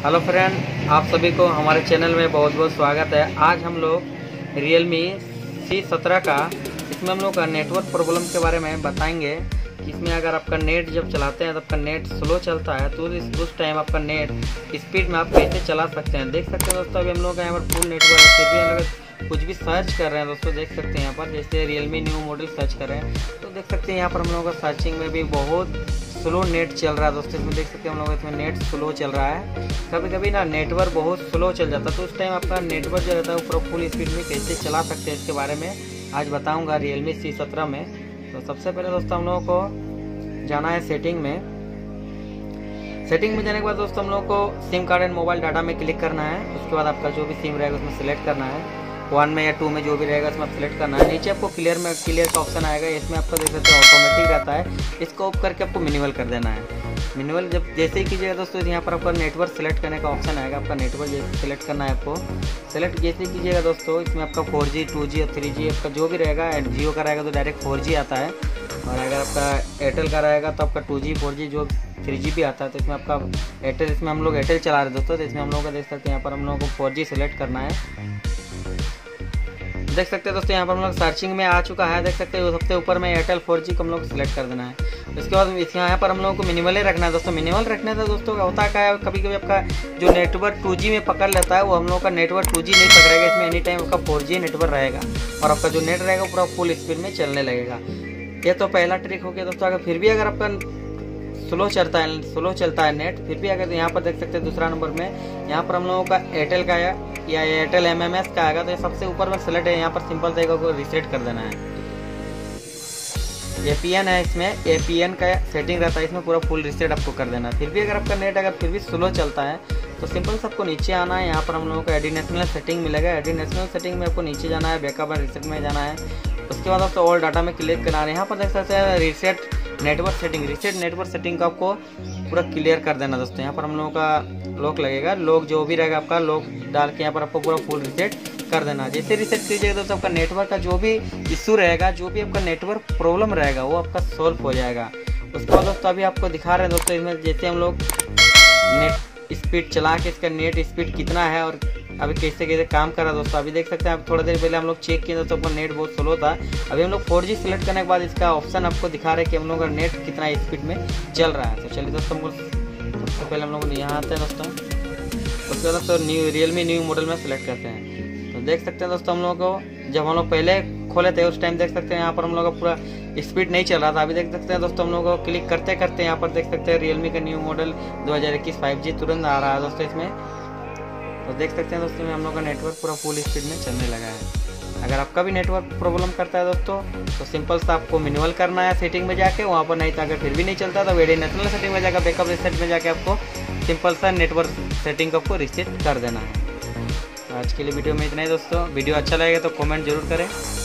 Hello friend, आप सभी को हमारे चैनल में बहुत बहुत स्वागत है। आज हम लोग Realme C17 का इसमें हम लोग का नेटवर्क प्रॉब्लम के बारे में बताएंगे कि इसमें अगर आपका नेट जब चलाते हैं तो आपका नेट स्लो चलता है तो उस टाइम आपका नेट स्पीड में आप कैसे चला सकते हैं। देख सकते हैं दोस्तों, अभी हम लोग का यहाँ पर फुल नेटवर्क है, फिर भी हम लोग कुछ भी सर्च कर रहे हैं दोस्तों। देख सकते हैं यहाँ पर जैसे Realme न्यू मॉडल सर्च कर रहे हैं तो देख सकते हैं यहाँ पर हम लोगों का सर्चिंग में भी बहुत स्लो नेट चल रहा है दोस्तों। इसमें देख सकते हैं हम लोग इसमें नेट स्लो चल रहा है। कभी कभी ना नेटवर्क बहुत स्लो चल जाता है तो उस टाइम आपका नेटवर्क जो रहता है वो पूरा फुल स्पीड में कैसे चला सकते हैं, इसके बारे में आज बताऊंगा Realme C17 में। तो सबसे पहले दोस्तों हम लोगों को जाना है सेटिंग में। सेटिंग में जाने के बाद दोस्तों हम लोग को SIM card and mobile data में क्लिक करना है। उसके बाद आपका जो भी सिम रहेगा उसमें सिलेक्ट करना है, 1 में या 2 में जो भी रहेगा उसमें आप सिलेक्ट करना है। नीचे आपको क्लियर का ऑप्शन आएगा, इसमें आपको देख सकते हैं ऑटोमेटिक रहता है। इसको ऑफ करके आपको मिनिमल कर देना है। मिनिमल जब जैसे ही कीजिएगा दोस्तों यहाँ पर आपका नेटवर्क सेलेक्ट करने का ऑप्शन आएगा। आपका नेटवर्क जैसे सेलेक्ट करना है आपको, सेलेक्ट जैसे कीजिएगा दोस्तों इसमें आपका 4G 2G और 3G आपका जो भी रहेगा। जियो का रहेगा तो डायरेक्ट 4G आता है, और अगर आपका एयरटेल का रहेगा तो आपका 2G 4G जो 3G भी आता है। तो इसमें आपका एयरटेल, इसमें हम लोग एयरटेल चला रहे हैं दोस्तों, तो इसमें हम लोग का देख सकते हैं यहाँ पर हम लोगों को 4G सेलेक्ट करना है। देख सकते हैं दोस्तों यहाँ पर हम लोग सर्चिंग में आ चुका है। देख सकते हैं सबसे ऊपर में एयरटेल 4G को हम लोग सेलेक्ट कर देना है। उसके बाद यहाँ पर हम लोगों को मिनिमल ही रखना है दोस्तों। मिनिमल रखने से दोस्तों होता क्या है, कभी कभी आपका जो नेटवर्क 2G में पकड़ लेता है वो हम लोग का नेटवर्क 2G नहीं पकड़ेगा। इसमें एनी टाइम आपका 4G नेटवर्क रहेगा और आपका जो नेट रहेगा पूरा फुल स्पीड में चलने लगेगा। ये तो पहला ट्रिक हो गया दोस्तों। अगर फिर भी अगर आपका स्लो चलता है नेट, फिर भी अगर यहाँ पर देख सकते हैं दूसरा नंबर में यहाँ पर हम लोगों का एयरटेल का या एयरटेल MMS का आएगा, तो ये सबसे ऊपर में सेलेक्ट है। यहाँ पर सिंपल तरीके को रिसेट कर देना है। APN है, इसमें APN का सेटिंग रहता है, इसमें पूरा फुल रिसेट आपको कर देना है। फिर भी अगर आपका नेट अगर फिर भी स्लो चलता है तो सिंपल से आपको नीचे आना है। यहाँ पर हम लोगों को एडिशनल सेटिंग मिलेगा। एडिशनल सेटिंग में आपको नीचे जाना है, बैकअप एंड रिसेट में जाना है। उसके बाद आपको ऑल डाटा में क्लिक करना है। यहाँ पर देख सकते हैं रिसेट नेटवर्क सेटिंग का आपको पूरा क्लियर कर देना दोस्तों। यहाँ पर हम लोगों का लॉक लगेगा, लॉक जो भी रहेगा आपका लॉक डाल के यहाँ पर आपको पूरा फुल रिसेट कर देना। जैसे रिसेट कीजिएगा दोस्तों आपका नेटवर्क का जो भी इशू रहेगा, जो भी आपका नेटवर्क प्रॉब्लम रहेगा वो आपका सॉल्व हो जाएगा। उसके बाद दोस्तों अभी आपको दिखा रहे हैं दोस्तों इसमें जैसे हम लोग नेट स्पीड चला के इसका नेट स्पीड कितना है और अभी कैसे कैसे काम कर रहा है दोस्तों। अभी देख सकते हैं, आप थोड़ा देर पहले हम लोग चेक किए दोस्तों, आपका नेट बहुत स्लो था। अभी हम लोग 4G सिलेक्ट करने के बाद इसका ऑप्शन आपको दिखा रहे हैं कि हम लोग का नेट कितना स्पीड में चल रहा है। तो चलिए दोस्तों हमको सबसे पहले हम लोग यहाँ आते हैं दोस्तों। उसके बाद दोस्तों Realme न्यू मॉडल में सेलेक्ट करते हैं। तो देख सकते हैं दोस्तों हम लोग को जब हम लोग पहले खोले थे उस टाइम देख सकते हैं यहाँ पर हम लोग का पूरा स्पीड नहीं चल रहा था। अभी देख सकते हैं दोस्तों हम लोग को क्लिक करते करते यहाँ पर देख सकते हैं Realme का न्यू मॉडल 2021 5G तुरंत आ रहा है दोस्तों इसमें। तो देख सकते हैं दोस्तों हम लोग का नेटवर्क पूरा फुल स्पीड में चलने लगा है। अगर आपका भी नेटवर्क प्रॉब्लम करता है दोस्तों तो सिंपल सा आपको मिनिमल करना है सेटिंग में जाके, वहाँ पर नहीं तो अगर फिर भी नहीं चलता तो एडिशनल सेटिंग में जाकर बैकअप रिसेट में जाके आपको सिंपल सा नेटवर्क सेटिंग को आपको रिसेट कर देना है। आज के लिए वीडियो में इतना ही दोस्तों। वीडियो अच्छा लगेगा तो कमेंट जरूर करें।